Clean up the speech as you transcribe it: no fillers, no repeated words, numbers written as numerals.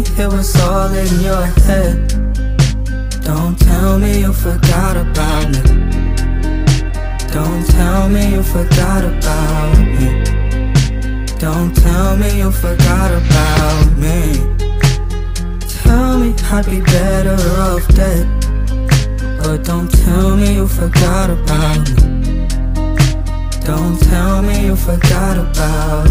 it was all in your head. Don't tell me you forgot about me. Don't tell me you forgot about me. Don't tell me you forgot about me. Tell me I'd be better off dead, but don't tell me you forgot about me. Don't tell me you forgot about